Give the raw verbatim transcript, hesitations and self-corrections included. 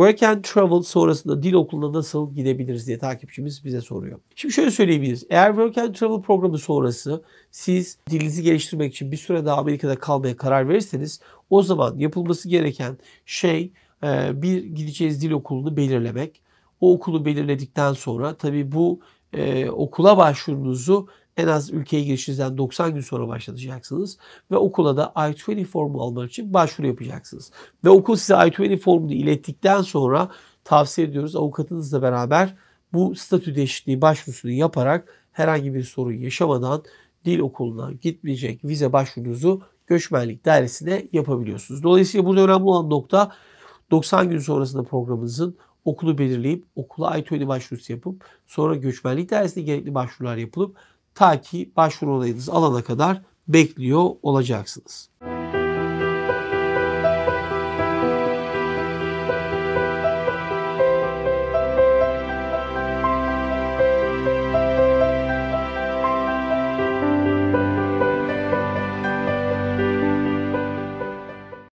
Work and Travel sonrasında dil okuluna nasıl gidebiliriz diye takipçimiz bize soruyor. Şimdi şöyle söyleyebiliriz. Eğer Work and Travel programı sonrası siz dilinizi geliştirmek için bir süre daha Amerika'da kalmaya karar verirseniz o zaman yapılması gereken şey bir gideceğiniz dil okulunu belirlemek. O okulu belirledikten sonra tabii bu e, okula başvurunuzu en az ülkeye girişinizden doksan gün sonra başlatacaksınız. Ve okula da I yirmi formu almak için başvuru yapacaksınız. Ve okul size I yirmi formunu ilettikten sonra tavsiye ediyoruz avukatınızla beraber bu statü değişikliği başvurusunu yaparak herhangi bir sorun yaşamadan dil okuluna gitmeyecek vize başvurunuzu göçmenlik dairesine yapabiliyorsunuz. Dolayısıyla burada önemli olan nokta doksan gün sonrasında programınızın okulu belirleyip okula I yirmi başvurusu yapıp sonra göçmenlik dairesine gerekli başvurular yapılıp ta ki başvuru onayınızı alana kadar bekliyor olacaksınız.